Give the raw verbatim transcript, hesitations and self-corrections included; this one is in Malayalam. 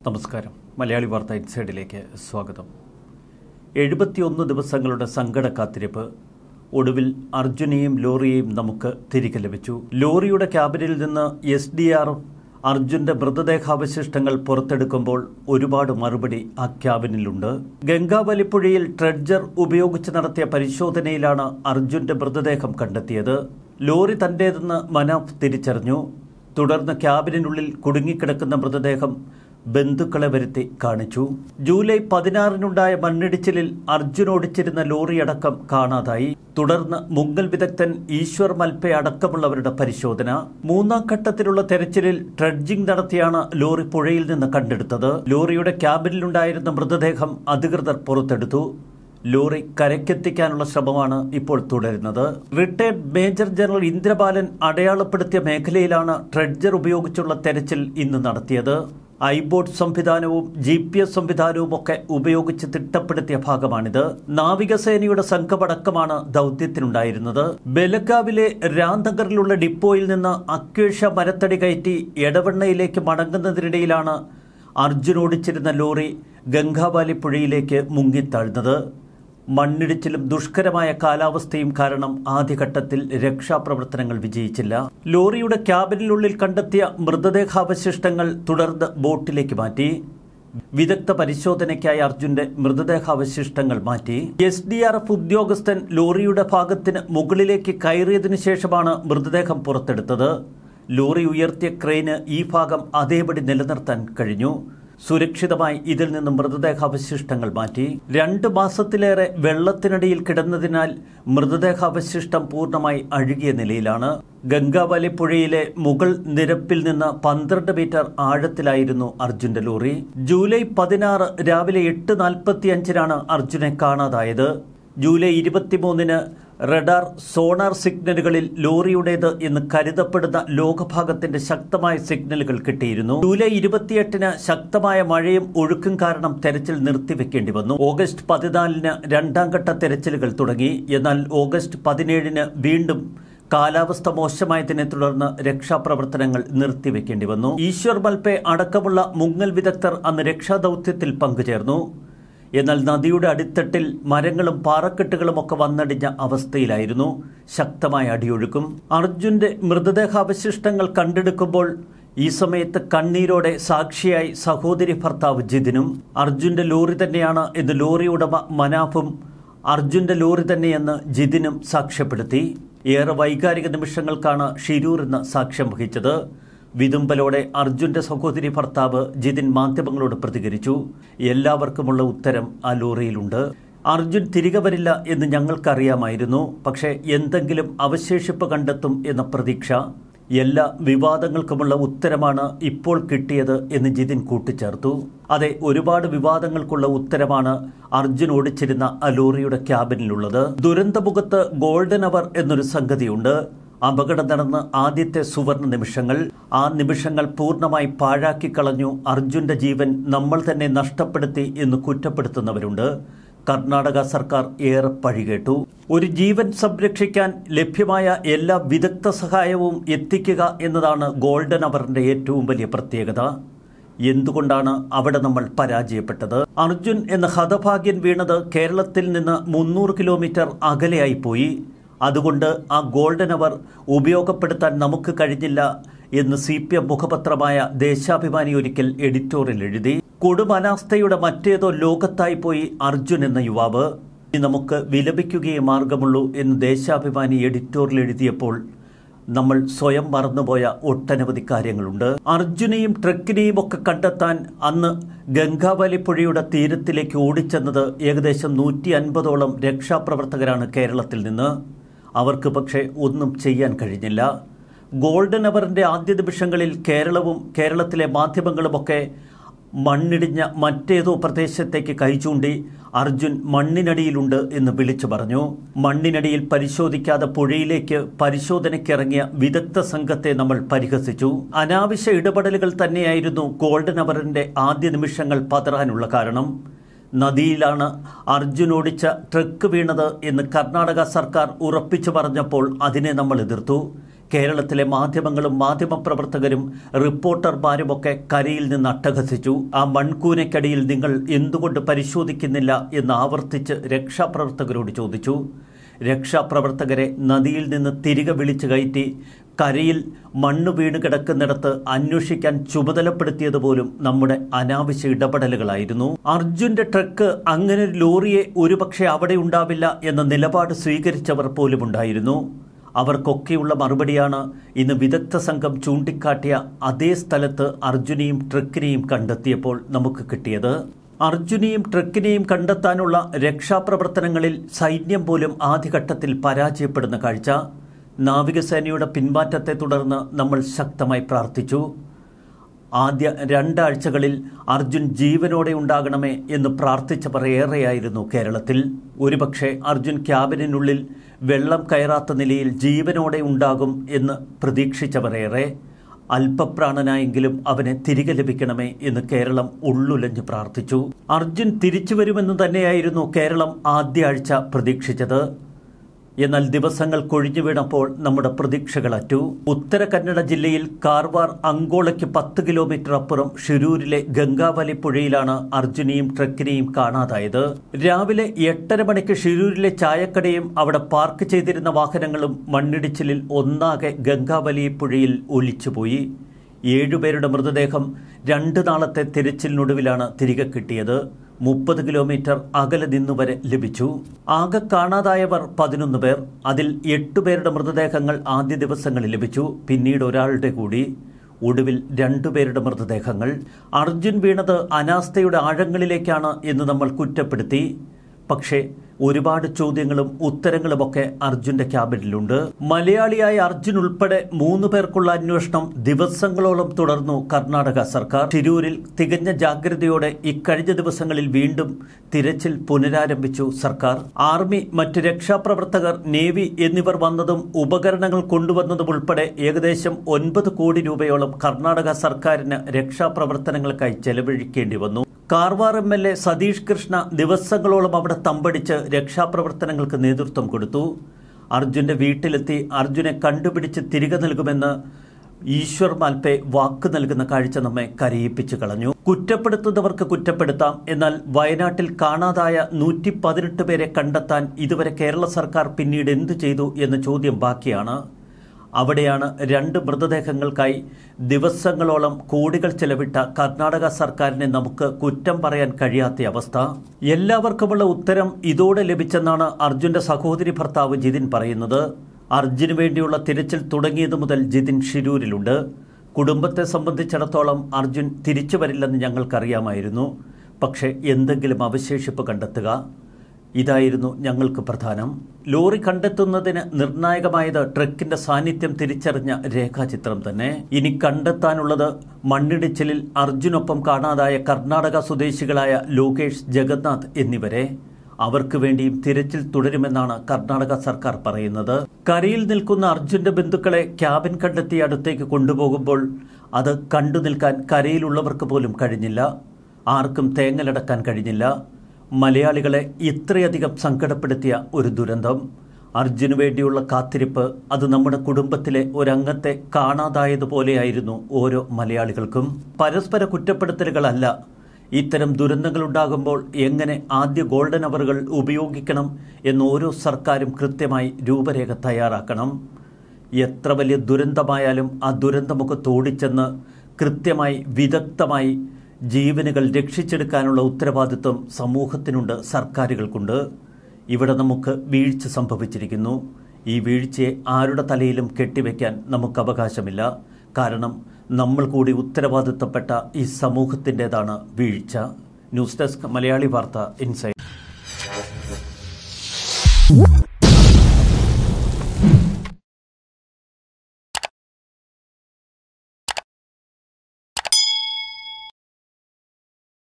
നമസ്കാരം. മലയാളി വാർത്ത ഇൻസൈഡിലേക്ക് സ്വാഗതം. എഴുപത്തിയൊന്ന് ദിവസങ്ങളുടെ സങ്കട കാത്തിരിപ്പ്. ഒടുവിൽ അർജുനെയും ലോറിയെയും നമുക്ക് തിരികെ ലഭിച്ചു. ലോറിയുടെ ക്യാബിനിൽ നിന്ന് എസ് ഡി ആർ എഫ് അർജുന്റെ മൃതദേഹാവശിഷ്ടങ്ങൾ പുറത്തെടുക്കുമ്പോൾ ഒരുപാട് മറുപടി ആ ക്യാബിനിലുണ്ട്. ഗംഗാവലിപ്പുഴയിൽ ട്രെഡ്ജർ ഉപയോഗിച്ച് നടത്തിയ പരിശോധനയിലാണ് അർജുന്റെ മൃതദേഹം കണ്ടെത്തിയത്. ലോറി തന്റേതെന്ന് മനാഫ് തിരിച്ചറിഞ്ഞു. തുടർന്ന് ക്യാബിനുള്ളിൽ കുടുങ്ങിക്കിടക്കുന്ന മൃതദേഹം ബന്ധുക്കളെ വരുത്തി കാണിച്ചു. ജൂലൈ പതിനാറിനുണ്ടായ മണ്ണിടിച്ചിലിൽ അർജുൻ ഓടിച്ചിരുന്ന ലോറിയടക്കം കാണാതായി. തുടർന്ന് മുങ്ങൽ വിദഗ്ധൻ ഈശ്വർ മൽപെ അടക്കമുള്ളവരുടെ പരിശോധന. മൂന്നാം ഘട്ടത്തിലുള്ള തെരച്ചിലിൽ ട്രെഡ്ജിംഗ് നടത്തിയാണ് ലോറി പുഴയിൽ നിന്ന് കണ്ടെടുത്തത്. ലോറിയുടെ ക്യാബിനിലുണ്ടായിരുന്ന മൃതദേഹം അധികൃതർ പുറത്തെടുത്തു. ലോറി കരയ്ക്കെത്തിക്കാനുള്ള ശ്രമമാണ് ഇപ്പോൾ തുടരുന്നത്. റിട്ടയർഡ് മേജർ ജനറൽ ഇന്ദ്രബാലൻ അടയാളപ്പെടുത്തിയ മേഖലയിലാണ് ട്രെഡ്ജർ ഉപയോഗിച്ചുള്ള തെരച്ചിൽ ഇന്ന് നടത്തിയത്. ഐബോട്ട് സംവിധാനവും ജി പി എസ് സംവിധാനവും ഒക്കെ ഉപയോഗിച്ച് തിട്ടപ്പെടുത്തിയ ഭാഗമാണിത്. നാവികസേനയുടെ സംഘമടക്കമാണ് ദൗത്യത്തിനുണ്ടായിരുന്നത്. ബെലഗാവിലെ രാംനഗറിലുള്ള ഡിപ്പോയിൽ നിന്ന് അക്വേഷ്യ മരത്തടി കയറ്റി എടവണ്ണയിലേക്ക് മടങ്ങുന്നതിനിടയിലാണ് അർജുൻ ഓടിച്ചിരുന്ന ലോറി ഗംഗാവാലി പുഴയിലേക്ക് മുങ്ങിത്താഴ്ന്നത്. മണ്ണിടിച്ചിലും ദുഷ്കരമായ കാലാവസ്ഥയും കാരണം ആദ്യഘട്ടത്തിൽ രക്ഷാപ്രവർത്തനങ്ങൾ വിജയിച്ചില്ല. ലോറിയുടെ ക്യാബിനുള്ളിൽ കണ്ടെത്തിയ മൃതദേഹാവശിഷ്ടങ്ങൾ തുടർന്ന് ബോട്ടിലേക്ക് മാറ്റി. വിദഗ്ധ പരിശോധനയ്ക്കായി അർജുന്റെ മൃതദേഹാവശിഷ്ടങ്ങൾ മാറ്റി. എസ് ഡി ആർ എഫ് ഉദ്യോഗസ്ഥൻ ലോറിയുടെ ഭാഗത്തിന് മുകളിലേക്ക് കയറിയതിനു ശേഷമാണ് മൃതദേഹം പുറത്തെടുത്തത്. ലോറി ഉയർത്തിയ ക്രെയിന് ഈ ഭാഗം അതേപടി നിലനിർത്താൻ കഴിഞ്ഞു. സുരക്ഷിതമായി ഇതിൽ നിന്ന് മൃതദേഹാവശിഷ്ടങ്ങൾ മാറ്റി. രണ്ട് മാസത്തിലേറെ വെള്ളത്തിനടിയിൽ കിടന്നതിനാൽ മൃതദേഹാവശിഷ്ടം പൂർണ്ണമായി അഴുകിയ നിലയിലാണ്. ഗംഗാവലി പുഴയിലെ മുകൾ നിരപ്പിൽ നിന്ന് പന്ത്രണ്ട് മീറ്റർ ആഴത്തിലായിരുന്നു അർജുന്റെ ലോറി. ജൂലൈ പതിനാറ് രാവിലെ എട്ട് നാൽപ്പത്തി അഞ്ചിനാണ് അർജുനെ കാണാതായത്. ജൂലൈ ഇരുപത്തിമൂന്നിന് റഡാർ സോണാർ സിഗ്നലുകളിൽ ലോറിയുടേത് എന്ന് കരുതപ്പെടുന്ന ലോകഭാഗത്തിന്റെ ശക്തമായ സിഗ്നലുകൾ കിട്ടിയിരുന്നു. ജൂലൈ ഇരുപത്തിയെട്ടിന് ശക്തമായ മഴയും ഒഴുക്കും കാരണം തെരച്ചിൽ നിർത്തിവെക്കേണ്ടി വന്നു. ഓഗസ്റ്റ് പതിനാലിന് രണ്ടാം ഘട്ട തെരച്ചിലുകൾ തുടങ്ങി. എന്നാൽ ഓഗസ്റ്റ് പതിനേഴിന് വീണ്ടും കാലാവസ്ഥ മോശമായതിനെ തുടർന്ന് രക്ഷാപ്രവർത്തനങ്ങൾ നിർത്തിവെക്കേണ്ടി വന്നു. ഈശ്വർ മൽപെ അടക്കമുള്ള മുങ്ങൽ വിദഗ്ധർ അന്ന് രക്ഷാദൌത്യത്തിൽ പങ്കുചേർന്നു. എന്നാൽ നദിയുടെ അടിത്തട്ടിൽ മരങ്ങളും പാറക്കെട്ടുകളും ഒക്കെ വന്നടിഞ്ഞ അവസ്ഥയിലായിരുന്നു. ശക്തമായ അടിയൊഴുക്കും. അർജുന്റെ മൃതദേഹാവശിഷ്ടങ്ങൾ കണ്ടെടുക്കുമ്പോൾ ഈ സമയത്ത് കണ്ണീരോടെ സാക്ഷിയായി സഹോദരി ഭർത്താവ് ജിതിനും. അർജുന്റെ ലോറി തന്നെയാണ് എന്ന് ലോറി ഉടമ മനാഫും അർജുന്റെ ലോറി തന്നെയെന്ന് ജിതിനും സാക്ഷ്യപ്പെടുത്തി. ഏറെ വൈകാരിക നിമിഷങ്ങൾക്കാണ് ഷിരൂർ ഇന്ന് സാക്ഷ്യം വഹിച്ചത്. വിതുമ്പലോടെ അർജുന്റെ സഹോദരി ഭർത്താവ് ജിതിൻ മാധ്യമങ്ങളോട് പ്രതികരിച്ചു. എല്ലാവർക്കുമുള്ള ഉത്തരം ആ ലോറിയിലുണ്ട്. അർജുൻ തിരികെ വരില്ല എന്ന് ഞങ്ങൾക്കറിയാമായിരുന്നു. പക്ഷേ എന്തെങ്കിലും അവശേഷിപ്പ് കണ്ടെത്തും എന്ന പ്രതീക്ഷ. എല്ലാ വിവാദങ്ങൾക്കുമുള്ള ഉത്തരമാണ് ഇപ്പോൾ കിട്ടിയത് എന്ന് ജിതിൻ കൂട്ടിച്ചേർത്തു. അതെ, ഒരുപാട് വിവാദങ്ങൾക്കുള്ള ഉത്തരമാണ് അർജുൻ ഓടിച്ചിരുന്ന ആ ലോറിയുടെ ക്യാബിനിലുള്ളത്. ദുരന്തമുഖത്ത് ഗോൾഡൻ അവർ എന്നൊരു സംഗതിയുണ്ട്. അപകടം നടന്ന ആദ്യത്തെ സുവർണ നിമിഷങ്ങൾ. ആ നിമിഷങ്ങൾ പൂർണ്ണമായി പാഴാക്കിക്കളഞ്ഞു, അർജുന്റെ ജീവൻ നമ്മൾ തന്നെ നഷ്ടപ്പെടുത്തി എന്ന് കുറ്റപ്പെടുത്തുന്നവരുണ്ട്. കർണാടക സർക്കാർ ഏറെ പഴികേട്ടു. ഒരു ജീവൻ സംരക്ഷിക്കാൻ ലഭ്യമായ എല്ലാ വിദഗ്ധ സഹായവും എത്തിക്കുക എന്നതാണ് ഗോൾഡൻ അവറിന്റെ ഏറ്റവും വലിയ പ്രത്യേകത. എന്തുകൊണ്ടാണ് അവിടെ നമ്മൾ പരാജയപ്പെട്ടത്? അർജുൻ എന്ന ഹതഭാഗ്യൻ വീണത് കേരളത്തിൽ നിന്ന് മുന്നൂറ് കിലോമീറ്റർ അകലെയായി പോയി. അതുകൊണ്ട് ആ ഗോൾഡൻ അവർ ഉപയോഗപ്പെടുത്താൻ നമുക്ക് കഴിഞ്ഞില്ല എന്ന് സി പി എം മുഖപത്രമായ ദേശാഭിമാനി ഒരിക്കൽ എഡിറ്റോറിയൽ എഴുതി. കൊടുമനാസ്ഥയുടെ മറ്റേതോ ലോകത്തായി പോയി അർജുൻ എന്ന യുവാവ്. ഇനി നമുക്ക് വിലപിക്കുകയേ മാർഗമുള്ളൂ എന്ന് ദേശാഭിമാനി എഡിറ്റോറിയൽ എഴുതിയപ്പോൾ നമ്മൾ സ്വയം മറന്നുപോയ ഒട്ടനവധി കാര്യങ്ങളുണ്ട്. അർജുനെയും ട്രക്കിനെയും ഒക്കെ കണ്ടെത്താൻ അന്ന് ഗംഗാവലി പുഴയുടെ തീരത്തിലേക്ക് ഓടിച്ചെന്നത് ഏകദേശം നൂറ്റി അൻപതോളം രക്ഷാപ്രവർത്തകരാണ് കേരളത്തിൽ നിന്ന്. അവർക്ക് പക്ഷേ ഒന്നും ചെയ്യാൻ കഴിഞ്ഞില്ല. ഗോൾഡൻ അവറിന്റെ ആദ്യ നിമിഷങ്ങളിൽ കേരളവും കേരളത്തിലെ മാധ്യമങ്ങളുമൊക്കെ മണ്ണിടിഞ്ഞ മറ്റേതോ പ്രദേശത്തേക്ക് കൈചൂണ്ടി അർജുൻ മണ്ണിനടിയിലുണ്ട് എന്ന് വിളിച്ചു പറഞ്ഞു. മണ്ണിനടിയിൽ പരിശോധിക്കാതെ പുഴയിലേക്ക് പരിശോധനയ്ക്കിറങ്ങിയ വിദഗ്ധ സംഘത്തെ നമ്മൾ പരിഹസിച്ചു. അനാവശ്യ ഇടപെടലുകൾ തന്നെയായിരുന്നു ഗോൾഡൻ അവറിന്റെ ആദ്യ നിമിഷങ്ങൾ പതറാനുള്ള കാരണം. നദിയിലാണ് അർജുൻ ഓടിച്ച ട്രക്ക് വീണത് എന്ന് കർണാടക സർക്കാർ ഉറപ്പിച്ചു പറഞ്ഞപ്പോൾ അതിനെ നമ്മൾ എതിർത്തു. കേരളത്തിലെ മാധ്യമങ്ങളും മാധ്യമപ്രവർത്തകരും റിപ്പോർട്ടർമാരുമൊക്കെ കരയിൽ നിന്ന് അട്ടഹസിച്ചു. ആ മൺകൂനയ്ക്കടിയിൽ നിങ്ങൾ എന്തുകൊണ്ട് പരിശോധിക്കുന്നില്ല എന്ന് ആവർത്തിച്ച് രക്ഷാപ്രവർത്തകരോട് ചോദിച്ചു. രക്ഷാപ്രവർത്തകരെ നദിയിൽ നിന്ന് തിരികെ വിളിച്ചു കയറ്റി കരയിൽ മണ്ണ് വീണ് കിടക്കുന്നിടത്ത് അന്വേഷിക്കാൻ ചുമതലപ്പെടുത്തിയതുപോലും നമ്മുടെ അനാവശ്യ ഇടപെടലുകളായിരുന്നു. അർജുന്റെ ട്രക്ക് അങ്ങനെ ഒരു ലോറിയെ ഒരുപക്ഷെ അവിടെ ഉണ്ടാവില്ല എന്ന നിലപാട് സ്വീകരിച്ചവർ പോലും ഉണ്ടായിരുന്നു. അവർക്കൊക്കെയുള്ള മറുപടിയാണ് ഇന്ന് വിദഗ്ധ സംഘം ചൂണ്ടിക്കാട്ടിയ അതേ സ്ഥലത്ത് അർജുനെയും ട്രക്കിനെയും കണ്ടെത്തിയപ്പോൾ നമുക്ക് കിട്ടിയത്. അർജുനെയും ട്രക്കിനെയും കണ്ടെത്താനുള്ള രക്ഷാപ്രവർത്തനങ്ങളിൽ സൈന്യം പോലും ആദ്യഘട്ടത്തിൽ പരാജയപ്പെടുന്ന കാഴ്ച. നാവികസേനയുടെ പിന്മാറ്റത്തെ തുടർന്ന് നമ്മൾ ശക്തമായി പ്രാർത്ഥിച്ചു. ആദ്യ രണ്ടാഴ്ചകളിൽ അർജുൻ ജീവനോടെ ഉണ്ടാകണമേ എന്ന് പ്രാർത്ഥിച്ചവർ ഏറെയായിരുന്നു കേരളത്തിൽ. ഒരുപക്ഷെ അർജുൻ ക്യാബിനുള്ളിൽ വെള്ളം കയറാത്ത നിലയിൽ ജീവനോടെ ഉണ്ടാകും എന്ന് പ്രതീക്ഷിച്ചവർ ഏറെ. അല്പപ്രാണനായെങ്കിലും അവനെ തിരികെ ലഭിക്കണമേ എന്ന് കേരളം ഉള്ളുലഞ്ഞ് പ്രാർത്ഥിച്ചു. അർജുൻ തിരിച്ചു വരുമെന്ന് തന്നെയായിരുന്നു കേരളം ആദ്യ ആഴ്ച പ്രതീക്ഷിച്ചത്. എന്നാൽ ദിവസങ്ങൾ കൊഴിഞ്ഞു വീണപ്പോൾ നമ്മുടെ പ്രതീക്ഷകളറ്റു. ഉത്തര കന്നഡ ജില്ലയിൽ കാർവാർ അങ്കോളയ്ക്ക് പത്ത് കിലോമീറ്റർ അപ്പുറം ഷിരൂരിലെ ഗംഗാവലി പുഴയിലാണ് അർജുനെയും ട്രക്കിനെയും കാണാതായത്. രാവിലെ എട്ടര മണിക്ക് ഷിരൂരിലെ ചായക്കടയും അവിടെ പാർക്ക് ചെയ്തിരുന്ന വാഹനങ്ങളും മണ്ണിടിച്ചിലിൽ ഒന്നാകെ ഗംഗാവലി പുഴയിൽ ഒലിച്ചുപോയി. ഏഴുപേരുടെ മൃതദേഹം രണ്ട് നാളത്തെ തിരച്ചിലിനൊടുവിലാണ് തിരികെ കിട്ടിയത്. മുപ്പത് കിലോമീറ്റർ അകലെ നിന്നുവരെ ലഭിച്ചു. ആകെ കാണാതായവർ പതിനൊന്ന് പേർ. അതിൽ എട്ടുപേരുടെ മൃതദേഹങ്ങൾ ആദ്യ ദിവസങ്ങളിൽ ലഭിച്ചു. പിന്നീട് ഒരാളുടെ കൂടി. ഒടുവിൽ രണ്ടുപേരുടെ മൃതദേഹങ്ങൾ. അർജുൻ വീണത് അനാസ്ഥയുടെ ആഴങ്ങളിലേക്കാണ് എന്ന് നമ്മൾ കുറ്റപ്പെടുത്തി. പക്ഷേ ഒരുപാട് ചോദ്യങ്ങളും ഉത്തരങ്ങളുമൊക്കെ അർജുന്റെ ക്യാബിനിലുണ്ട്. മലയാളിയായ അർജുൻ ഉൾപ്പെടെ മൂന്ന് പേർക്കുള്ള അന്വേഷണം ദിവസങ്ങളോളം തുടർന്നു കർണാടക സർക്കാർ. ഷിരൂരിൽ തികഞ്ഞ ജാഗ്രതയോടെ ഇക്കഴിഞ്ഞ ദിവസങ്ങളിൽ വീണ്ടും തിരച്ചിൽ പുനരാരംഭിച്ചു സർക്കാർ. ആർമി, മറ്റ് രക്ഷാപ്രവർത്തകർ, നേവി എന്നിവർ വന്നതും ഉപകരണങ്ങൾ കൊണ്ടുവന്നതും ഉൾപ്പെടെ ഏകദേശം ഒൻപത് കോടി രൂപയോളം കർണാടക സർക്കാരിന് രക്ഷാപ്രവർത്തനങ്ങൾക്കായി ചെലവഴിക്കേണ്ടി വന്നു. Karwar M L A Satish Krishna ദിവസങ്ങളോളം അവിടെ തമ്പടിച്ച് രക്ഷാപ്രവർത്തനങ്ങൾക്ക് നേതൃത്വം കൊടുത്തു. അർജുന്റെ വീട്ടിലെത്തി അർജുനെ കണ്ടുപിടിച്ച് തിരികെ നൽകുമെന്ന് ഈശ്വർ മാൽപേ വാക്ക് നൽകുന്ന കാഴ്ച നമ്മെ കരയിപ്പിച്ചു കളഞ്ഞു. കുറ്റപ്പെടുത്തുന്നവർക്ക് കുറ്റപ്പെടുത്താം. എന്നാൽ വയനാട്ടിൽ കാണാതായ നൂറ്റി പതിനെട്ട് പേരെ കണ്ടെത്താൻ ഇതുവരെ കേരള സർക്കാർ പിന്നീട് എന്തു ചെയ്തു എന്ന ചോദ്യം ബാക്കിയാണ്. അവിടെയാണ് രണ്ട് മൃതദേഹങ്ങൾക്കായി ദിവസങ്ങളോളം കോടികൾ ചെലവിട്ട കർണാടക സർക്കാരിനെ നമുക്ക് കുറ്റം പറയാൻ കഴിയാത്ത അവസ്ഥ. എല്ലാവർക്കുമുള്ള ഉത്തരം ഇതോടെ ലഭിച്ചെന്നാണ് അർജുന്റെ സഹോദരി ഭർത്താവ് ജിതിൻ പറയുന്നത്. അർജുന് വേണ്ടിയുള്ള തിരച്ചിൽ തുടങ്ങിയത് മുതൽ ജിതിൻ ഷിരൂരിലുണ്ട്. കുടുംബത്തെ സംബന്ധിച്ചിടത്തോളം അർജുൻ തിരിച്ചു വരില്ലെന്ന് ഞങ്ങൾക്കറിയാമായിരുന്നു. പക്ഷേ എന്തെങ്കിലും അവശേഷിപ്പ് കണ്ടെത്തുക, ഇതായിരുന്നു ഞങ്ങൾക്ക് പ്രധാനം. ലോറി കണ്ടെത്തുന്നതിന് നിർണായകമായത് ട്രക്കിന്റെ സാന്നിധ്യം തിരിച്ചറിഞ്ഞ രേഖാചിത്രം തന്നെ. ഇനി കണ്ടെത്താനുള്ളത് മണ്ണിടിച്ചിലിൽ അർജുനൊപ്പം കാണാതായ കർണാടക സ്വദേശികളായ ലോകേഷ്, ജഗന്നാഥ് എന്നിവരെ. അവർക്ക് വേണ്ടിയും തിരച്ചിൽ തുടരുമെന്നാണ് കർണാടക സർക്കാർ പറയുന്നത്. കരയിൽ നിൽക്കുന്ന അർജുന്റെ ബന്ധുക്കളെ ക്യാബിൻ കണ്ടെത്തി അടുത്തേക്ക് കൊണ്ടുപോകുമ്പോൾ അത് കണ്ടു നിൽക്കാൻ കരയിലുള്ളവർക്ക് പോലും കഴിഞ്ഞില്ല. ആർക്കും തേങ്ങലടക്കാൻ കഴിഞ്ഞില്ല. മലയാളികളെ ഇത്രയധികം സങ്കടപ്പെടുത്തിയ ഒരു ദുരന്തം. അർജുന് വേണ്ടിയുള്ള കാത്തിരിപ്പ്, അത് നമ്മുടെ കുടുംബത്തിലെ ഒരംഗത്തെ കാണാതായതുപോലെയായിരുന്നു ഓരോ മലയാളികൾക്കും. പരസ്പര കുറ്റപ്പെടുത്തലുകളല്ല. ഇത്തരം ദുരന്തങ്ങളുണ്ടാകുമ്പോൾ എങ്ങനെ ആദ്യ ഗോൾഡൻ അവറുകൾ ഉപയോഗിക്കണം എന്ന് ഓരോ സർക്കാരും കൃത്യമായി രൂപരേഖ തയ്യാറാക്കണം. എത്ര വലിയ ദുരന്തമായാലും ആ ദുരന്തമുഖത്ത് ഓടിച്ചെന്ന് കൃത്യമായി വിദഗ്ധമായി ജീവനുകൾ രക്ഷിച്ചെടുക്കാനുള്ള ഉത്തരവാദിത്വം സമൂഹത്തിനുണ്ട്, സർക്കാരുകൾക്കുണ്ട്. ഇവിടെ നമുക്ക് വീഴ്ച സംഭവിച്ചിരിക്കുന്നു. ഈ വീഴ്ചയെ ആരുടെ തലയിലും കെട്ടിവെക്കാൻ നമുക്ക് അവകാശമില്ല. കാരണം നമ്മൾ കൂടി ഉത്തരവാദിത്തപ്പെട്ട ഈ സമൂഹത്തിൻ്റെതാണ് വീഴ്ച. ന്യൂസ് ഡെസ്ക് മലയാളി വാർത്ത ഇൻസൈഡ്.